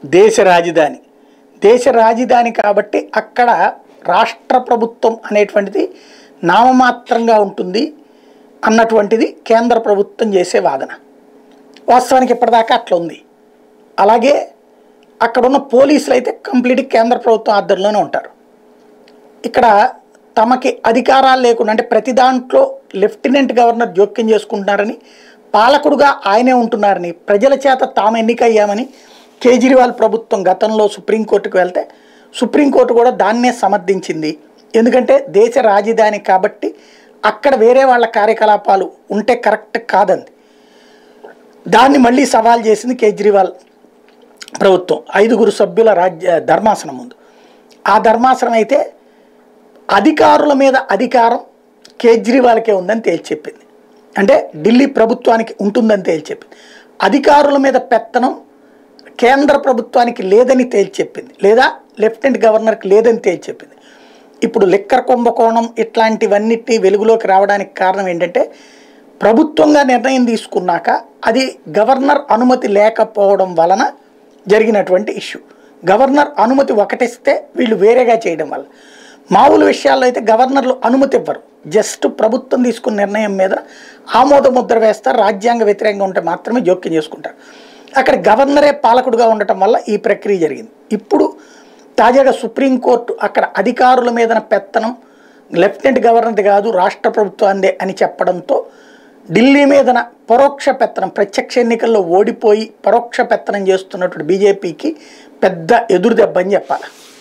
దేశ రాజధాని దేశ రాజధాని కాబట్టి అక్కడ రాష్ట్ర ప్రభుత్వం అనేటువంటిది నామమాత్రంగా ఉంటుంది అన్నటువంటిది కేంద్ర ప్రభుత్వం చేసే వాదన. వాస్తవానికి ఇప్పటిదాకా అట్లా ఉంది. అలాగే అక్కడున్న పోలీసులు అయితే కంప్లీట్ కేంద్ర ప్రభుత్వం ఆధ్వర్యంలోనే ఉంటారు. ఇక్కడ తమకి అధికారాలు లేకుండా అంటే ప్రతి దాంట్లో లెఫ్టినెంట్ గవర్నర్ జోక్యం చేసుకుంటున్నారని, పాలకుడుగా ఆయనే ఉంటున్నారని, ప్రజల చేత తాము ఎన్నికయ్యామని కేజ్రీవాల్ ప్రభుత్వం గతంలో సుప్రీంకోర్టుకు వెళ్తే సుప్రీంకోర్టు కూడా దాన్నే సమర్థించింది. ఎందుకంటే దేశ రాజధాని కాబట్టి అక్కడ వేరే వాళ్ళ కార్యకలాపాలు ఉంటే కరెక్ట్ కాదంది. దాన్ని మళ్ళీ సవాల్ చేసింది కేజ్రీవాల్ ప్రభుత్వం 5 సభ్యుల ధర్మాసనం ముందు. ఆ ధర్మాసనం అయితే అధికారుల మీద అధికారం కేజ్రీవాల్కే ఉందని తేల్చెప్పింది. అంటే ఢిల్లీ ప్రభుత్వానికి ఉంటుందని తేల్చెప్పింది. అధికారుల మీద పెత్తనం కేంద్ర ప్రభుత్వానికి లేదని తేల్చెప్పింది, లేదా లెఫ్టినెంట్ గవర్నర్కి లేదని తేల్చెప్పింది. ఇప్పుడు లిక్కర్ కుంభకోణం ఇట్లాంటివన్నిటినీ వెలుగులోకి రావడానికి కారణం ఏంటంటే ప్రభుత్వంగా నిర్ణయం తీసుకున్నాక అది గవర్నర్ అనుమతి లేకపోవడం వలన జరిగినటువంటి ఇష్యూ. గవర్నర్ అనుమతి ఒకటిస్తే వీళ్ళు వేరేగా చేయడం వల్ల. మామూలు విషయాల్లో అయితే గవర్నర్లు అనుమతి ఇవ్వరు, జస్ట్ ప్రభుత్వం తీసుకున్న నిర్ణయం మీద ఆమోద ముద్ర వేస్తారు. రాజ్యాంగ వ్యతిరేకంగా ఉంటే మాత్రమే జోక్యం చేసుకుంటారు. అక్కడ గవర్నరే పాలకుడుగా ఉండటం వల్ల ఈ ప్రక్రియ జరిగింది. ఇప్పుడు తాజాగా సుప్రీంకోర్టు అక్కడ అధికారుల మీద పెత్తనం లెఫ్టినెంట్ గవర్నర్ది కాదు రాష్ట్ర ప్రభుత్వాందే అని చెప్పడంతో ఢిల్లీ మీదన పరోక్ష పెత్తనం, ప్రత్యక్ష ఎన్నికల్లో ఓడిపోయి పరోక్ష పెత్తనం చేస్తున్నటువంటి బీజేపీకి పెద్ద ఎదురు దెబ్బ అని చెప్పాలి.